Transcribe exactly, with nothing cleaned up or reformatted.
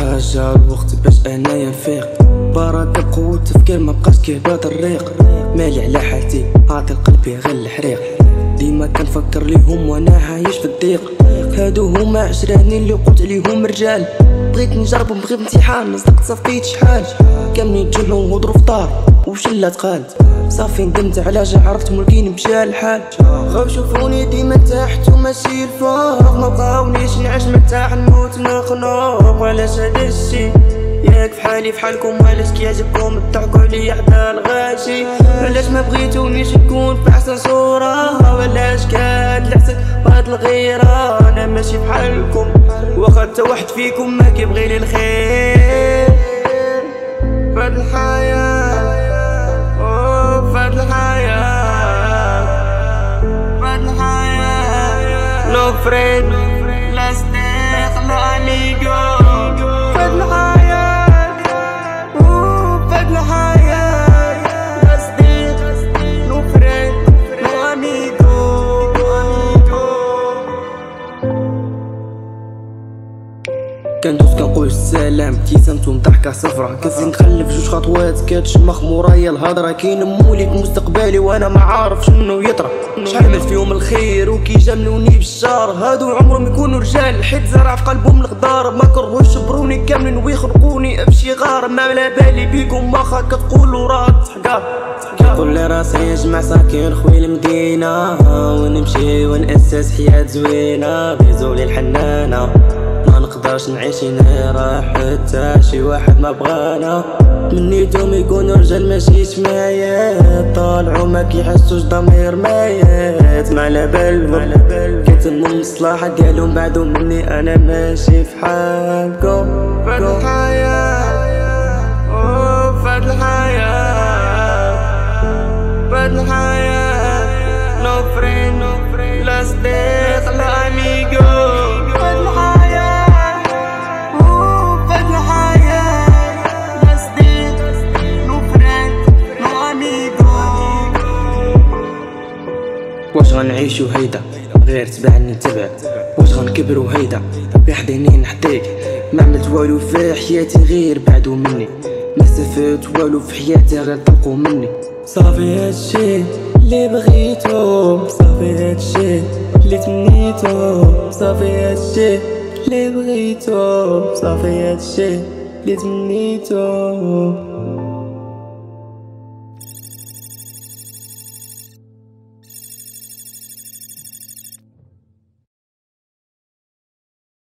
جا الوقت باش انايا نفيق، بركة بقوة التفكير مبقاش كيهبط الريق. مالي على حالتي عاطي لقلبي غير الحريق، ديما كنفكر ليهم وانا عايش في الضيق. هادو هما عشراني اللي قلت عليهم رجال، بغيت نجربهم بغيت امتحان صدقت صفيت شحال. كاملين تجمعوا وهضروا في دار وشلة تقالت، صافي ندمت على جا عرفت مولكين مشى الحال. بغاو يشوفوني ديما تحت وماشي الفوق، ما بغاونيش نعيش مرتاح نموت مخنوق. وعلاش هدا الشي ياك فحالي فحالكم، علاش كيعجبكم تضحكوا عليا حدا الغاشي؟ علاش ما بغيتونيش نكون في احسن صورة؟ وعلاش كاد الحسد بهاد الغيرة؟ انا ماشي بحالكم واخا تا واحد فيكم ما كيبغي لي الخير. فهاد الحياة اوه فهاد الحياة، فهاد الحياة نو فريند لا صديق لا اميغو. فهاد الحياة اوه فهاد الحياة لا صديق نو فريند نو اميغو. كندوز كنقول السلام ابتسامتهم ضحكة صفرة، كنزيد نخلف جوج خطوات كتشمخ مورايا الهضرة. كاين مولد مستقبلي وانا ما عارف شنو يطرى، شحال عملت فيهم الخير وكيجاملوني بالشار. هادو عمرهم يكونوا رجال حيت زرع في قلبهم الغدار، ما كرهوش شبروني كاملين ويخرقوني بشي غار. ما على بالي بيكم واخا كتقولوا راه تحقار. كنقول لراسي يا جماعة ساكن خويا المدينة، ونمشي ونأسس حياة زوينة بيزولي الحنانة. ما نقدرش نعيش هنا حتى شي واحد ما بغانا، منيتهم يكونوا رجال ماشي شمايات، طالعوا ما كيحسوش ضمير ميت. ما على بالهم كيتموا المصلحة ديالهم بعدو مني انا ماشي في حالكم. فهاد الحياة اوه فهاد الحياة، فهاد الحياة نو فريند لا صديق لا اميغو. واش غنعيشو هيدا غير تبعني نتبع، واش غنكبرو هيدا بحديني نحطيك. ما عملت والو في حياتي غير بعدو مني، ما استفدت والو في حياتي غير طلقو مني. صافي هادشي اللي بغيتو، صافي هادشي اللي تمنيتو، صافي هادشي اللي بغيتو، صافي هادشي اللي تمنيتو.